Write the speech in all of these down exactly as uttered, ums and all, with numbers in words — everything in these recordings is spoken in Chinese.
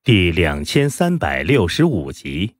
第两千三百六十五集。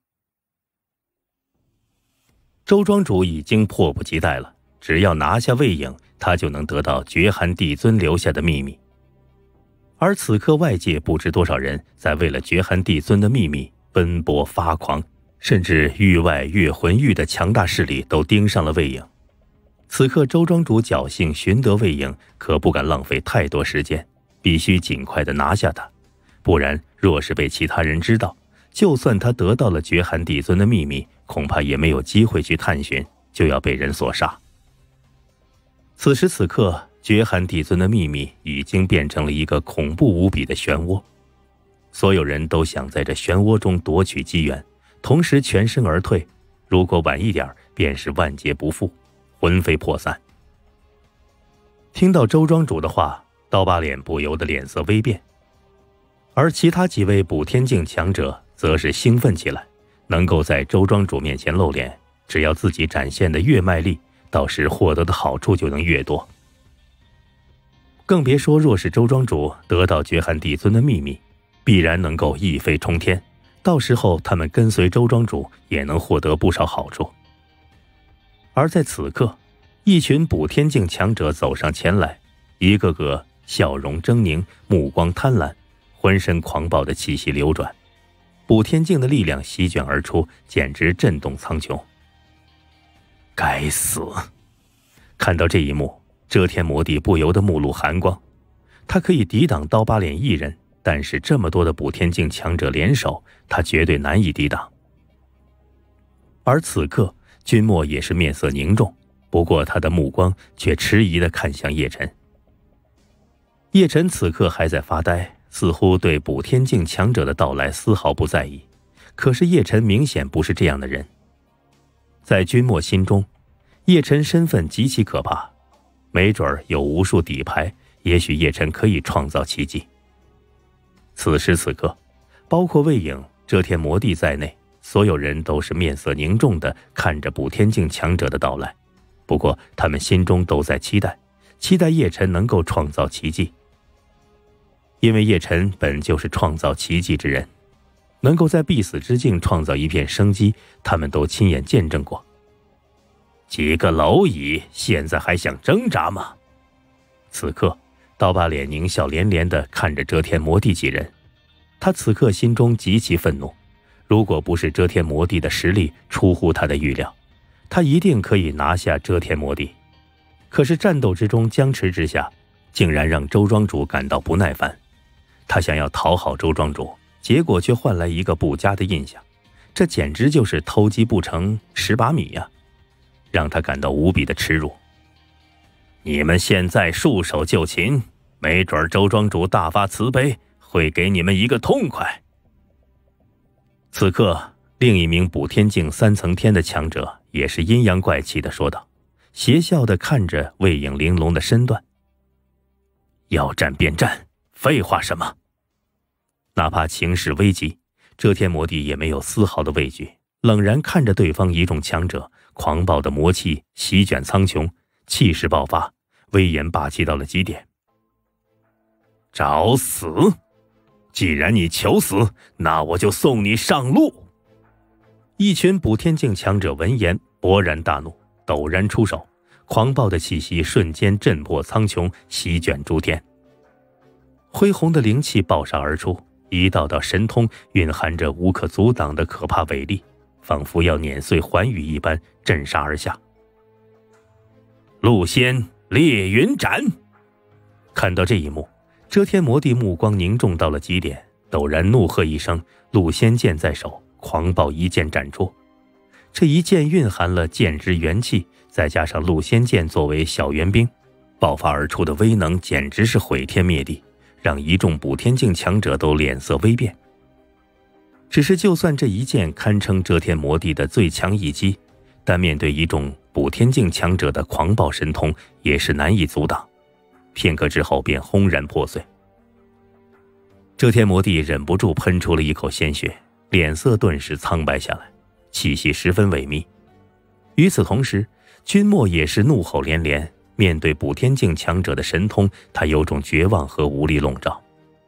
周庄主已经迫不及待了，只要拿下魏颖，他就能得到绝寒帝尊留下的秘密。而此刻外界不知多少人在为了绝寒帝尊的秘密奔波发狂，甚至域外月魂域的强大势力都盯上了魏颖。此刻周庄主侥幸寻得魏颖，可不敢浪费太多时间，必须尽快的拿下他，不然若是被其他人知道，就算他得到了绝寒帝尊的秘密，恐怕也没有机会去探寻，就要被人所杀。此时此刻，绝寒帝尊的秘密已经变成了一个恐怖无比的漩涡，所有人都想在这漩涡中夺取机缘，同时全身而退，如果晚一点，便是万劫不复，魂飞魄散。听到周庄主的话，刀疤脸不由得脸色微变，而其他几位补天境强者则是兴奋起来，能够在周庄主面前露脸，只要自己展现的越卖力，到时获得的好处就能越多。更别说若是周庄主得到绝寒帝尊的秘密，必然能够一飞冲天，到时候他们跟随周庄主也能获得不少好处。而在此刻，一群补天境强者走上前来，一个个笑容狰狞，目光贪婪，浑身狂暴的气息流转，补天境的力量席卷而出，简直震动苍穹。该死！看到这一幕，遮天魔帝不由得目露寒光。他可以抵挡刀疤脸一人，但是这么多的补天境强者联手，他绝对难以抵挡。而此刻，君莫也是面色凝重，不过他的目光却迟疑地看向叶晨。叶晨此刻还在发呆，似乎对补天境强者的到来丝毫不在意。可是叶晨明显不是这样的人。在君莫心中，叶晨身份极其可怕，没准儿有无数底牌，也许叶晨可以创造奇迹。此时此刻，包括魏颖、遮天魔帝在内，所有人都是面色凝重地看着补天境强者的到来。不过他们心中都在期待，期待叶晨能够创造奇迹。因为叶晨本就是创造奇迹之人，能够在必死之境创造一片生机，他们都亲眼见证过。几个蝼蚁，现在还想挣扎吗？此刻，刀疤脸狞笑连连地看着遮天魔帝几人，他此刻心中极其愤怒。如果不是遮天魔帝的实力出乎他的预料，他一定可以拿下遮天魔帝。可是战斗之中僵持之下，竟然让周庄主感到不耐烦。他想要讨好周庄主，结果却换来一个不佳的印象，这简直就是偷鸡不成蚀把米呀、啊，让他感到无比的耻辱。你们现在束手就擒，没准周庄主大发慈悲，会给你们一个痛快。此刻，另一名补天境三层天的强者也是阴阳怪气地说道，邪笑地看着魏颖玲珑的身段。要战便战，废话什么？哪怕情势危急，遮天魔帝也没有丝毫的畏惧，冷然看着对方一众强者，狂暴的魔气席卷苍穹，气势爆发，威严霸气到了极点。找死！既然你求死，那我就送你上路。一群补天境强者闻言勃然大怒，陡然出手，狂暴的气息瞬间震破苍穹，席卷诸天。恢宏的灵气爆杀而出，一道道神通蕴含着无可阻挡的可怕伟力，仿佛要碾碎寰宇一般震杀而下。陆仙烈云斩！看到这一幕，遮天魔帝目光凝重到了极点，陡然怒喝一声，陆仙剑在手，狂暴一剑斩出。这一剑蕴含了剑之元气，再加上陆仙剑作为小援兵，爆发而出的威能简直是毁天灭地，让一众补天境强者都脸色微变。只是就算这一剑堪称遮天魔帝的最强一击，但面对一众补天境强者的狂暴神通，也是难以阻挡。片刻之后便轰然破碎。遮天魔帝忍不住喷出了一口鲜血，脸色顿时苍白下来，气息十分萎靡。与此同时，君莫也是怒吼连连，面对补天境强者的神通，他有种绝望和无力笼罩。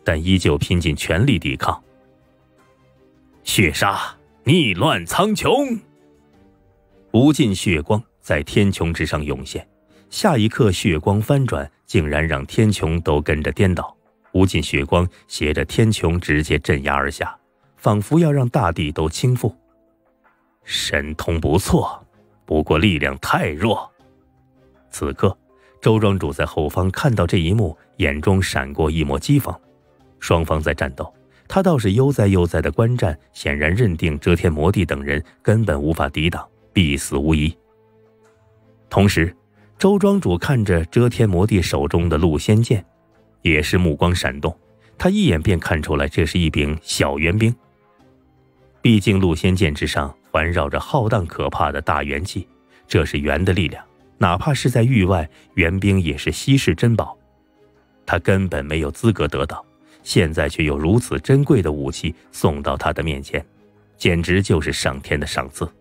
但依旧拼尽全力抵抗。血杀，逆乱苍穹！无尽血光在天穹之上涌现，下一刻血光翻转，竟然让天穹都跟着颠倒。无尽血光携着天穹直接镇压而下，仿佛要让大地都倾覆。神通不错，不过力量太弱。此刻周庄主在后方看到这一幕，眼中闪过一抹讥讽。双方在战斗，他倒是悠哉悠哉的观战，显然认定遮天魔帝等人根本无法抵挡，必死无疑。同时周庄主看着遮天魔帝手中的戮仙剑，也是目光闪动，他一眼便看出来这是一柄小圆兵。毕竟戮仙剑之上环绕着浩荡可怕的大元气，这是元的力量，哪怕是在域外，元兵也是稀世珍宝。他根本没有资格得到，现在却有如此珍贵的武器送到他的面前，简直就是上天的赏赐。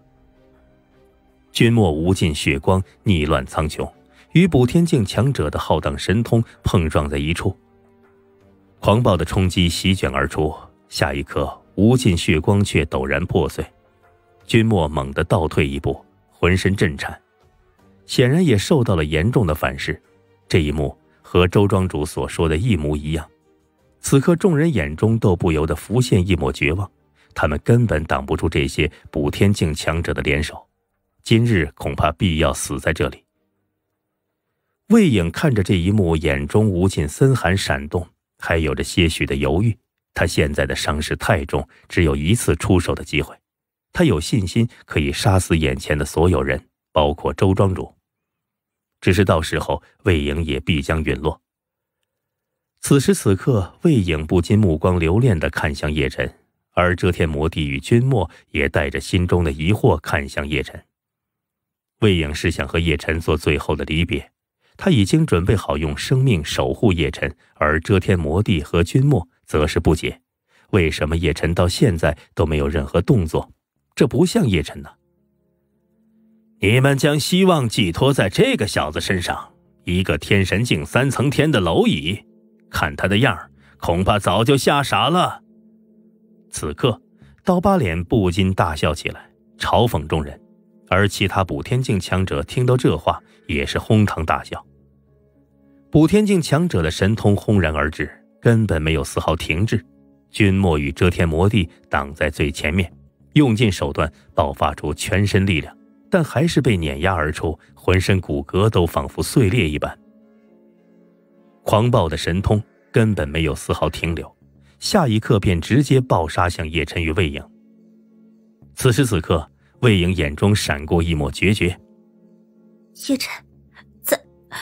君莫无尽血光逆乱苍穹，与补天境强者的浩荡神通碰撞在一处，狂暴的冲击席卷而出，下一刻无尽血光却陡然破碎。君莫猛地倒退一步，浑身震颤，显然也受到了严重的反噬。这一幕和周庄主所说的一模一样。此刻众人眼中都不由得浮现一抹绝望，他们根本挡不住这些补天境强者的联手，今日恐怕必要死在这里。魏颖看着这一幕，眼中无尽森寒闪动，还有着些许的犹豫。他现在的伤势太重，只有一次出手的机会，他有信心可以杀死眼前的所有人，包括周庄主。只是到时候魏颖也必将陨落。此时此刻，魏颖不禁目光留恋地看向叶晨，而遮天魔帝与君莫也带着心中的疑惑看向叶晨。魏颖是想和叶晨做最后的离别，他已经准备好用生命守护叶晨，而遮天魔帝和君莫则是不解，为什么叶晨到现在都没有任何动作？这不像叶晨呢。你们将希望寄托在这个小子身上，一个天神境三层天的蝼蚁，看他的样儿，恐怕早就吓傻了。此刻刀疤脸不禁大笑起来，嘲讽众人，而其他补天境强者听到这话也是哄堂大笑。补天境强者的神通轰然而至，根本没有丝毫停滞。君莫与遮天魔帝挡在最前面，用尽手段爆发出全身力量，但还是被碾压而出，浑身骨骼都仿佛碎裂一般。狂暴的神通根本没有丝毫停留，下一刻便直接爆杀向叶晨与魏颖。此时此刻，魏颖眼中闪过一抹决绝。 叶晨，在……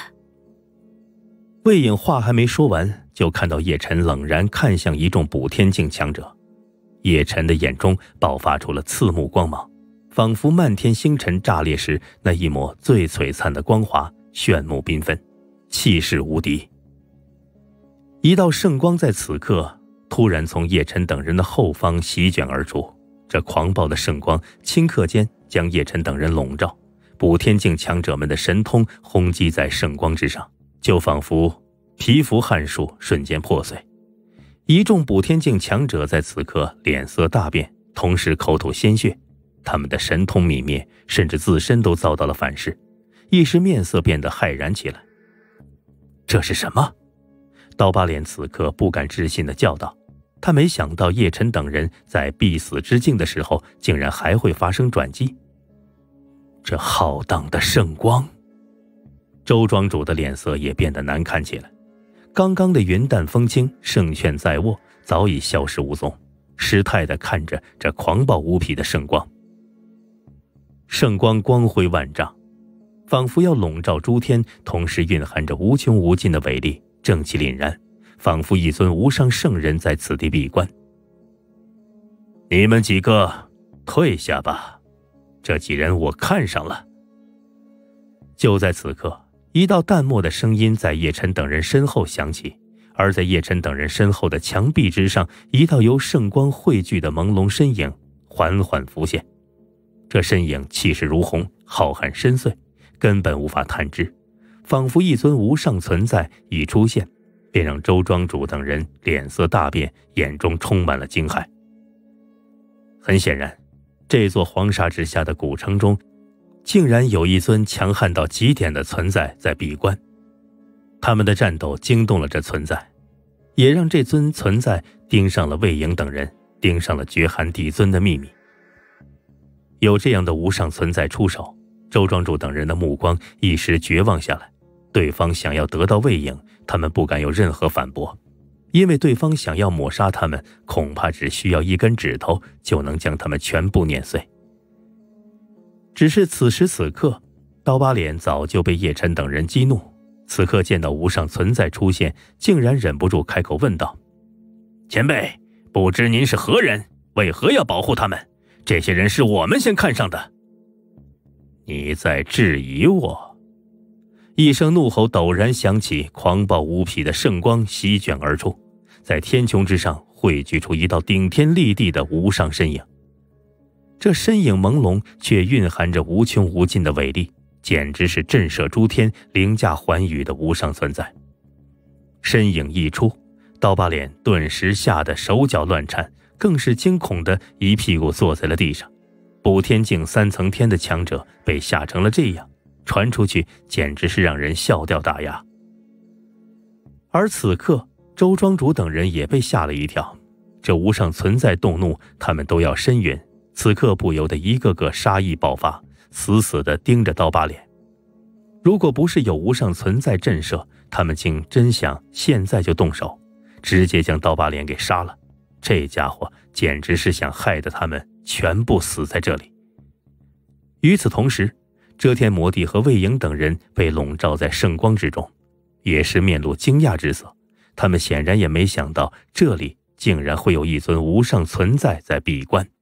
魏颖话还没说完，就看到叶晨冷然看向一众补天境强者。叶晨的眼中爆发出了刺目光芒，仿佛漫天星辰炸裂时那一抹最璀璨的光华，炫目缤纷，气势无敌。一道圣光在此刻突然从叶晨等人的后方席卷而出，这狂暴的圣光顷刻间将叶晨等人笼罩，补天境强者们的神通轰击在圣光之上，就仿佛皮肤撼树瞬间破碎。一众补天境强者在此刻脸色大变，同时口吐鲜血，他们的神通泯灭，甚至自身都遭到了反噬，一时面色变得骇然起来。这是什么？刀疤脸此刻不敢置信地叫道，他没想到叶晨等人在必死之境的时候竟然还会发生转机。这浩荡的圣光！周庄主的脸色也变得难看起来，刚刚的云淡风轻，胜券在握早已消失无踪，失态地看着这狂暴无匹的圣光。圣光光辉万丈，仿佛要笼罩诸天，同时蕴含着无穷无尽的伟力，正气凛然，仿佛一尊无上圣人在此地闭关。你们几个退下吧，这几人我看上了。就在此刻，一道淡漠的声音在叶晨等人身后响起，而在叶晨等人身后的墙壁之上，一道由圣光汇聚的朦胧身影缓缓浮现。这身影气势如虹，浩瀚深邃，根本无法探知，仿佛一尊无上存在已出现， 便让周庄主等人脸色大变，眼中充满了惊骇。很显然，这座黄沙之下的古城中，竟然有一尊强悍到极点的存在在闭关。他们的战斗惊动了这存在，也让这尊存在盯上了魏婴等人，盯上了绝寒帝尊的秘密。有这样的无上存在出手，周庄主等人的目光一时绝望下来。对方想要得到魏婴，他们不敢有任何反驳，因为对方想要抹杀他们，恐怕只需要一根指头就能将他们全部碾碎。只是此时此刻，刀疤脸早就被叶琛等人激怒，此刻见到无上存在出现，竟然忍不住开口问道：前辈，不知您是何人，为何要保护他们？这些人是我们先看上的。你在质疑我？一声怒吼陡然响起，狂暴无匹的圣光席卷而出，在天穹之上汇聚出一道顶天立地的无上身影。这身影朦胧，却蕴含着无穷无尽的伟力，简直是震慑诸天、凌驾寰宇的无上存在。身影一出，刀疤脸顿时吓得手脚乱颤，更是惊恐的一屁股坐在了地上。补天境三层天的强者被吓成了这样，传出去简直是让人笑掉大牙。而此刻周庄主等人也被吓了一跳，这无上存在动怒，他们都要申冤，此刻不由得一个个杀意爆发，死死地盯着刀疤脸。如果不是有无上存在震慑，他们竟真想现在就动手，直接将刀疤脸给杀了。这家伙简直是想害得他们全部死在这里。与此同时，遮天魔帝和魏婴等人被笼罩在圣光之中，也是面露惊讶之色。他们显然也没想到这里竟然会有一尊无上存在在闭关。